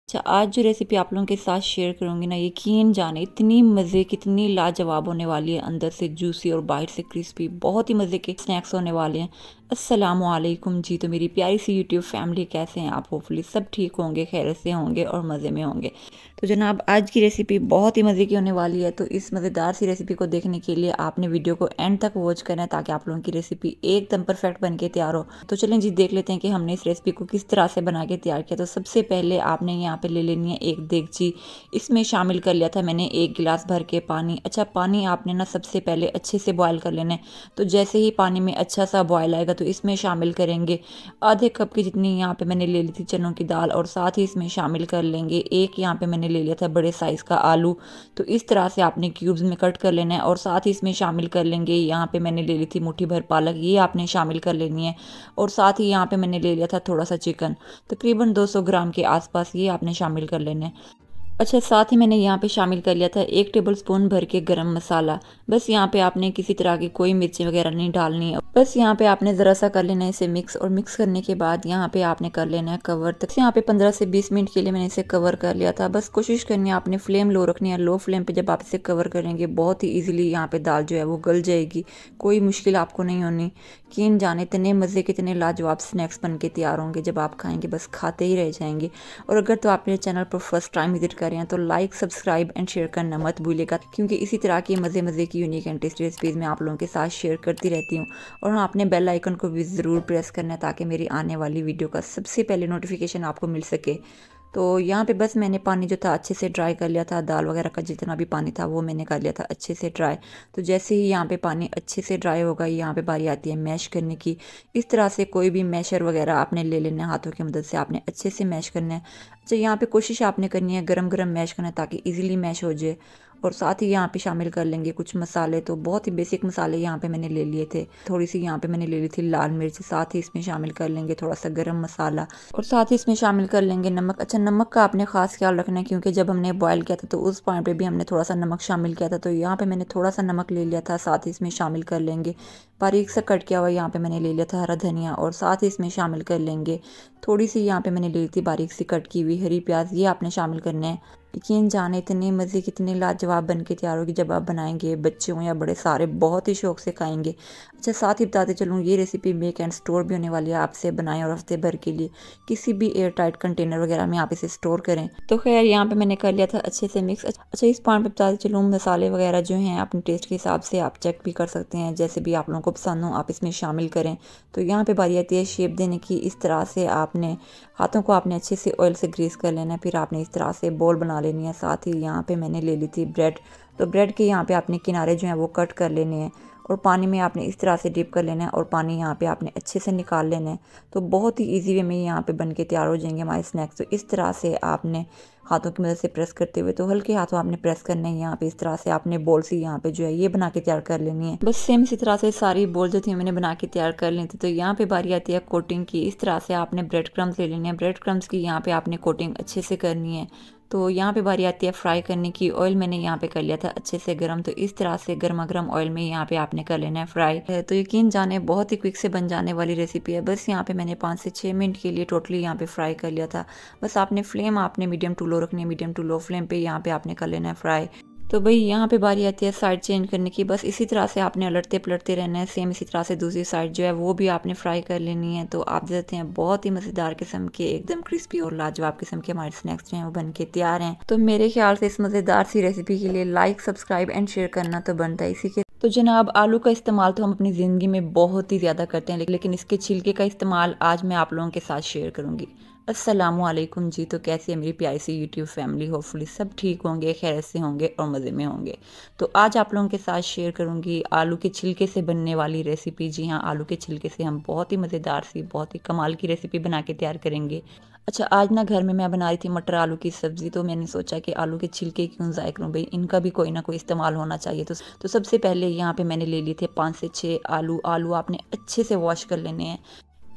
अच्छा, आज जो रेसिपी आप लोगों के साथ शेयर करूँगी ना, यकीन जाने इतनी मज़े की, इतनी लाजवाब होने वाली है। अंदर से जूसी और बाहर से क्रिस्पी, बहुत ही मज़े के स्नैक्स होने वाले हैं। अस्सलामुअलैकुम जी। तो मेरी प्यारी सी यूट्यूब फैमिली, कैसे हैं आप? होपफुली सब ठीक होंगे, खैर से होंगे और मज़े में होंगे। तो जनाब, आज की रेसिपी बहुत ही मज़े की होने वाली है। तो इस मज़ेदार सी रेसिपी को देखने के लिए आपने वीडियो को एंड तक वॉच करना है, ताकि आप लोगों की रेसिपी एकदम परफेक्ट बन के तैयार हो। तो चलें जी, देख लेते हैं कि हमने इस रेसिपी को किस तरह से बना के तैयार किया। तो सबसे पहले आपने यहाँ पे ले लेनी है एक देगची। इसमें शामिल कर लिया था मैंने 1 गिलास भर के पानी। अच्छा, पानी आपने ना सबसे पहले अच्छे से बॉयल कर लेना है। तो जैसे ही पानी में अच्छा सा बॉयल आएगा तो इसमें शामिल करेंगे आधे कप की जितनी यहाँ पे मैंने ले ली थी चनों की दाल, और साथ ही इसमें शामिल कर लेंगे एक यहाँ पे मैंने ले लिया था बड़े साइज़ का आलू। तो इस तरह से आपने क्यूब्स में कट कर लेना है, और साथ ही इसमें शामिल कर लेंगे यहाँ पे मैंने ले ली थी मुट्ठी भर पालक, ये आपने शामिल कर लेनी है। और साथ ही यहाँ पे मैंने ले लिया था थोड़ा सा चिकन, तकरीबन 200 ग्राम के आसपास, ये आपने शामिल कर लेना है। अच्छा, साथ ही मैंने यहाँ पे शामिल कर लिया था 1 टेबलस्पून भर के गरम मसाला। बस यहाँ पे आपने किसी तरह की कोई मिर्ची वगैरह नहीं डालनी है। बस यहाँ पे आपने ज़रा सा कर लेना है इसे मिक्स, और मिक्स करने के बाद यहाँ पे आपने कर लेना है कवर। तक यहाँ पे 15 से 20 मिनट के लिए मैंने इसे कवर कर लिया था। बस कोशिश करनी है आपने फ्लेम लो रखनी है। लो फ्लेम पे जब आप इसे कवर करेंगे, बहुत ही ईजिली यहाँ पे दाल जो है वो गल जाएगी। कोई मुश्किल आपको नहीं होनी। यकीन जाने इतने मज़े के, इतने लाजवाब स्नैक्स बन के तैयार होंगे, जब आप खाएंगे बस खाते ही रह जाएंगे। और अगर तो आप मेरे चैनल पर फर्स्ट टाइम विजिट कर रहे हैं तो लाइक, सब्सक्राइब एंड शेयर करना मत भूलिएगा, क्योंकि इसी तरह की मज़े मज़े की यूनिक एंड टेस्टी रेसिपीज़ मैं आप लोगों के साथ शेयर करती रहती हूँ। और हाँ, आपने बेल आइकन को भी ज़रूर प्रेस करना है, ताकि मेरी आने वाली वीडियो का सबसे पहले नोटिफिकेशन आपको मिल सके। तो यहाँ पे बस मैंने पानी जो था अच्छे से ड्राई कर लिया था। दाल वगैरह का जितना भी पानी था वो मैंने कर लिया था अच्छे से ड्राई। तो जैसे ही यहाँ पे पानी अच्छे से ड्राई होगा, यहाँ पे बारी आती है मैश करने की। इस तरह से कोई भी मैशर वगैरह आपने ले लेना है, हाथों की मदद से आपने अच्छे से मैश करना है। अच्छा, यहाँ पे कोशिश आपने करनी है गरम गरम मैश करना है, ताकि ईजिली मैश हो जाए। और साथ ही यहाँ पे शामिल कर लेंगे कुछ मसाले। तो बहुत ही बेसिक मसाले यहाँ पे मैंने ले लिए थे। थोड़ी सी यहाँ पे मैंने ले ली थी लाल मिर्च, साथ ही इसमें शामिल कर लेंगे थोड़ा सा गरम मसाला, और साथ ही इसमें शामिल कर लेंगे नमक। अच्छा, नमक का आपने खास ख्याल रखना है, क्योंकि जब हमने बॉयल किया था तो उस पॉइंट पे भी हमने थोड़ा सा नमक शामिल किया था। तो यहाँ पे मैंने थोड़ा सा नमक ले लिया था। साथ ही इसमें शामिल कर लेंगे बारीक सा कट किया हुआ, यहाँ पे मैंने ले लिया था हरा धनिया, और साथ ही इसमें शामिल कर लेंगे थोड़ी सी यहाँ पे मैंने ले ली थी बारीक सी कट की हुई हरी प्याज, ये आपने शामिल करना है। यकीन जाने इतने मज़े की, इतनी लाजवाब बन के तैयार होगी, जब आप बनाएंगे बच्चे हों या बड़े, सारे बहुत ही शौक से खाएंगे। अच्छा, साथ ही बताते चलूँ, ये रेसिपी मेक एंड स्टोर भी होने वाली है। आपसे बनाएं और हफ्ते भर के लिए किसी भी एयर टाइट कंटेनर वगैरह में आप इसे स्टोर करें। तो खैर, यहाँ पे मैंने कर लिया था अच्छे से मिक्स। अच्छा, इस पॉइंट पे बताते चलूँ, मसाले वगैरह जो हैं अपने टेस्ट के हिसाब से आप चेक भी कर सकते हैं, जैसे भी आप लोगों को पसंद हो आप इसमें शामिल करें। तो यहाँ पे बारी आती है शेप देने की। इस तरह से आपने हाथों को आपने अच्छे से ऑयल से ग्रीस कर लेना है, फिर आपने इस तरह से बॉल बना लेनी है। साथ ही यहाँ पे मैंने ले ली थी ब्रेड। तो ब्रेड के यहाँ पे आपने किनारे जो हैं वो कट कर लेने हैं, और पानी में आपने इस तरह से डिप कर लेना है, और पानी यहाँ पे आपने अच्छे से निकाल लेना है। तो बहुत ही इजी वे में यहाँ पे बन के तैयार हो जाएंगे हमारे स्नैक्स। तो इस तरह से आपने हाथों की मदद से प्रेस करते हुए, तो हल्के हाथों आपने प्रेस करना है। यहाँ पे इस तरह से आपने बॉल सी यहाँ पे जो है ये बना के तैयार कर लेनी है। बस सेम इसी तरह से सारी बॉल जो थी मैंने बना के तैयार कर ली थी। तो यहाँ पे बारी आती है कोटिंग की। इस तरह से आपने ब्रेड क्रम्स ले लेने हैं। ब्रेड क्रम्स की यहाँ पे आपने कोटिंग अच्छे से करनी है। तो यहाँ पे बारी आती है फ्राई करने की। ऑयल मैंने यहाँ पे कर लिया था अच्छे से गर्म। तो इस तरह से गर्मा गर्म ऑयल में यहाँ पे आपने कर लेना है फ्राई। तो यकीन जाने बहुत ही क्विक से बन जाने वाली रेसिपी है। बस यहाँ पे मैंने 5 से 6 मिनट के लिए टोटली यहाँ पे फ्राई कर लिया था। बस आपने फ्लेम आपने मीडियम टू लो रखनी है। मीडियम टू लो फ्लेम पे यहाँ पे आपने कर लेना है फ्राई। तो भाई यहाँ पे बारी आती है साइड चेंज करने की। बस इसी तरह से आपने उलटते पलटते रहना है। सेम इसी तरह से दूसरी साइड जो है वो भी आपने फ्राई कर लेनी है। तो आप देखते हैं बहुत ही मज़ेदार किस्म के, एकदम क्रिस्पी और लाजवाब किस्म के हमारे स्नैक्स जो हैं वो बन के तैयार हैं। तो मेरे ख्याल से इस मज़ेदार सी रेसिपी के लिए लाइक, सब्सक्राइब एंड शेयर करना तो बनता है। इसी के तो जनाब, आलू का इस्तेमाल तो हम अपनी ज़िंदगी में बहुत ही ज़्यादा करते हैं, लेकिन इसके छिलके का इस्तेमाल आज मैं आप लोगों के साथ शेयर करूँगी। अस्सलामुअलैकुम जी। तो कैसी है मेरी प्यारी सी यूट्यूब फैमिली? होपफुली सब ठीक होंगे, खैर से होंगे और मज़े में होंगे। तो आज आप लोगों के साथ शेयर करूंगी आलू के छिलके से बनने वाली रेसिपी। जी हाँ, आलू के छिलके से हम बहुत ही मज़ेदार सी, बहुत ही कमाल की रेसिपी बना के तैयार करेंगे। अच्छा, आज ना घर में मैं बना रही थी मटर आलू की सब्ज़ी। तो मैंने सोचा कि आलू के छिलके क्यों ज़ाया करूँ, भाई इनका भी कोई ना कोई इस्तेमाल होना चाहिए। तो सबसे पहले यहाँ पे मैंने ले लिए थे 5 से 6 आलू। आलू आपने अच्छे से वॉश कर लेने हैं।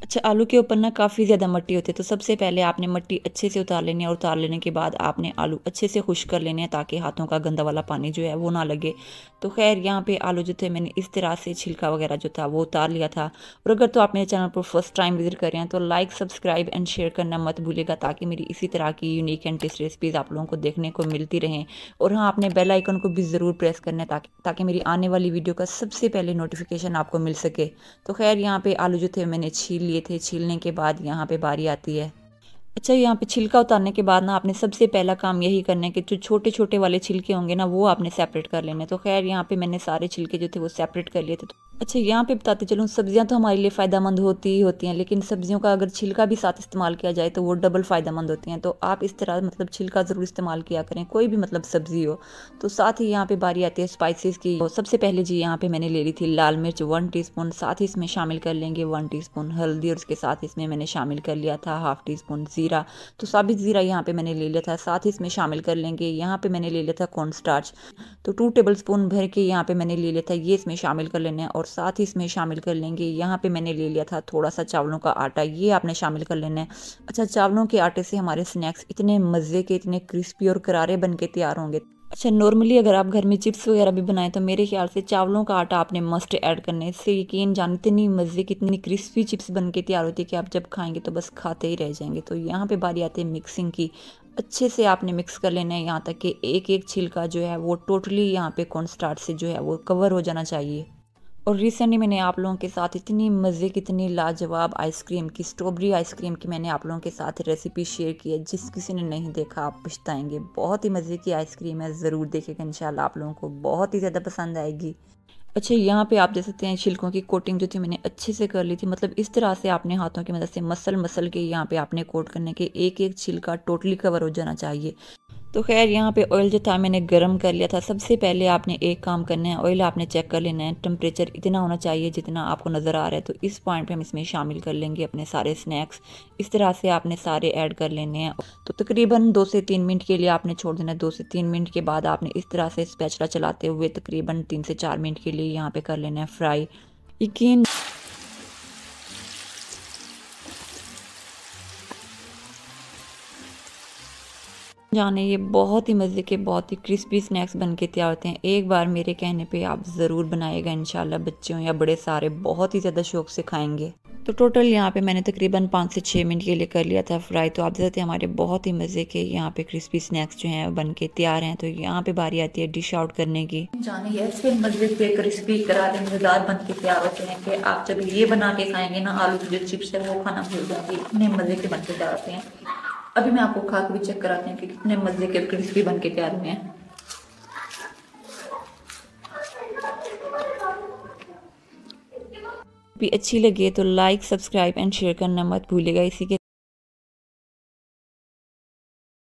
अच्छा, आलू के ऊपर ना काफ़ी ज़्यादा मिट्टी होती है, तो सबसे पहले आपने मिट्टी अच्छे से उतार लेनी है और उतार लेने के बाद आपने आलू अच्छे से खुश्क कर लेने हैं ताकि हाथों का गंदा वाला पानी जो है वो ना लगे। तो खैर यहाँ पे आलू जो थे मैंने इस तरह से छिलका वगैरह जो था वो उतार लिया था। और अगर तो आप मेरे चैनल पर फर्स्ट टाइम विजिट कर रहे हैं तो लाइक, सब्सक्राइब एंड शेयर करना मत भूलिएगा ताकि मेरी इसी तरह की यूनिक एंड टेस्टी रेसिपीज़ आप लोगों को देखने को मिलती रहें। और हाँ, आपने बेल आइकन को भी ज़रूर प्रेस करना है ताकि मेरी आने वाली वीडियो का सबसे पहले नोटिफिकेशन आपको मिल सके। तो खैर यहाँ पे आलू जो थे मैंने छील लिए थे। छीलने के बाद यहाँ पे बारी आती है। अच्छा, यहाँ पे छिलका उतारने के बाद ना आपने सबसे पहला काम यही करना है कि जो छोटे छोटे वाले छिलके होंगे ना वो आपने सेपरेट कर लेने। तो खैर यहाँ पे मैंने सारे छिलके जो थे वो सेपरेट कर लिए थे। अच्छा, यहाँ पे बताते चलूँ, सब्जियां तो हमारे लिए फ़ायदेमंद होती ही होती हैं, लेकिन सब्जियों का अगर छिलका भी साथ इस्तेमाल किया जाए तो वो डबल फ़ायदेमंद होती हैं। तो आप इस तरह मतलब छिलका ज़रूर इस्तेमाल किया करें, कोई भी मतलब सब्ज़ी हो। तो साथ ही यहाँ पे बारी आती है स्पाइसेस की। तो सबसे पहले जी यहाँ पे मैंने ले ली थी लाल मिर्च 1 टीस्पून, साथ ही इसमें शामिल कर लेंगे 1 टीस्पून हल्दी और उसके साथ इसमें मैंने शामिल कर लिया था हाफ़ टीस्पून ज़ीरा। तो साबित ज़ीरा यहाँ पे मैंने ले लिया था। साथ ही इसमें शामिल कर लेंगे, यहाँ पे मैंने ले लिया था कॉर्न स्टार्च। तो 2 टेबलस्पून भर के यहाँ पे मैंने ले लिया था, ये इसमें शामिल कर लेना है। और साथ ही इसमें शामिल कर लेंगे, यहाँ पे मैंने ले लिया था थोड़ा सा चावलों का आटा, ये आपने शामिल कर लेना है। अच्छा, चावलों के आटे से हमारे स्नैक्स इतने मज़े के, इतने क्रिस्पी और करारे बन के तैयार होंगे। अच्छा, नॉर्मली अगर आप घर में चिप्स वगैरह भी बनाएं तो मेरे ख्याल से चावलों का आटा आपने मस्ट ऐड करना है। इससे यकीन जान इतनी मज़े की, इतनी क्रिस्पी चिप्स बन के तैयार होती है कि आप जब खाएंगे तो बस खाते ही रह जाएंगे। तो यहाँ पे बारी आती है मिक्सिंग की। अच्छे से आपने मिक्स कर लेना है यहाँ तक कि एक एक छिलका जो है वो टोटली यहाँ पे कॉर्न स्टार्च से जो है वो कवर हो जाना चाहिए। और रिसेंटली मैंने आप लोगों के साथ इतनी मज़े की, इतनी लाजवाब आइसक्रीम की, स्ट्रॉबेरी आइसक्रीम की मैंने आप लोगों के साथ रेसिपी शेयर की है। जिस किसी ने नहीं देखा आप पछताएंगे। बहुत ही मज़े की आइसक्रीम है, ज़रूर देखेगा, इंशाल्लाह आप लोगों को बहुत ही ज़्यादा पसंद आएगी। अच्छा, यहाँ पे आप देख सकते हैं छिलकों की कोटिंग जो थी मैंने अच्छे से कर ली थी। मतलब इस तरह से आपने हाथों की मदद से मसल मसल के यहाँ पे आपने कोट करने के एक एक छिलका टोटली कवर हो जाना चाहिए। तो खैर यहाँ पे ऑयल जो था मैंने गरम कर लिया था। सबसे पहले आपने एक काम करना है, ऑयल आपने चेक कर लेना है, टेम्परेचर इतना होना चाहिए जितना आपको नज़र आ रहा है। तो इस पॉइंट पे हम इसमें शामिल कर लेंगे अपने सारे स्नैक्स। इस तरह से आपने सारे ऐड कर लेने हैं। तो तकरीबन 2 से 3 मिनट के लिए आपने छोड़ देना है। 2 से 3 मिनट के बाद आपने इस तरह से स्पैचुला चलाते हुए तकरीबन 3 से 4 मिनट के लिए यहाँ पे कर लेना है फ्राई। यकीन जाने ये बहुत ही मज़े के, बहुत ही क्रिस्पी स्नैक्स बन के तैयार होते हैं। एक बार मेरे कहने पे आप ज़रूर बनाइएगा, इंशाल्लाह बच्चे हों या बड़े सारे बहुत ही ज़्यादा शौक से खाएंगे। तो टोटल यहाँ पे मैंने तकरीबन 5 से 6 मिनट के लिए कर लिया था फ्राई। तो आप देखते हैं हमारे बहुत ही मज़े के यहाँ पे क्रिस्पी स्नैक्स जो हैं बन के तैयार हैं। तो यहाँ पे बारी आती है डिश आउट करने की। जाने ऐसे मज़े के क्रिस्पी करारे मज़ेदार बन के तैयार होते हैं कि आप जब ये बना के खाएंगे ना, आलू की जो चिप्स है वो खाना भूल जाएंगे, इतने मज़े के बन के तैयार होते हैं। अभी मैं आपको खा के भी चेक कराते हैं कि कितने मज़े के क्रिस्पी बन के तैयार हुए हैं। भी अच्छी लगे तो लाइक, सब्सक्राइब एंड शेयर करना मत भूलिएगा। इसी के